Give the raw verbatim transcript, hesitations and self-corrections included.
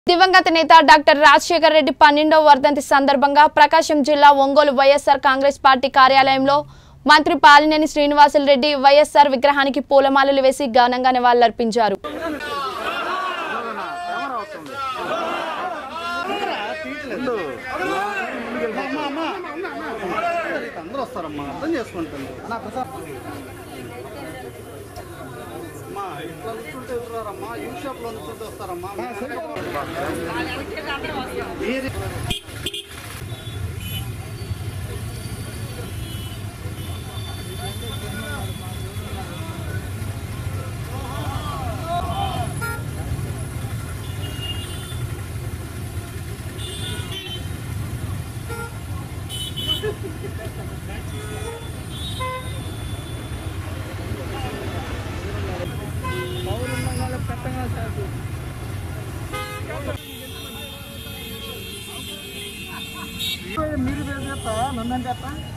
దివంగత నేత డాక్టర్ రాజశేఖర్ రెడ్డి పన్నెండవ వర్ధంతి సందర్భంగా ప్రకాశం జిల్లా ఒంగోలు వైఎస్ఆర్ కాంగ్రెస్ పార్టీ కార్యాలయంలో మంత్రి పాలినేని శ్రీనివాసులు రెడ్డి వైఎస్ఆర్ విగ్రహానికి పూలమాలలు వేసి ఘనంగా నివాళులర్పించారు. మీరు నన్ను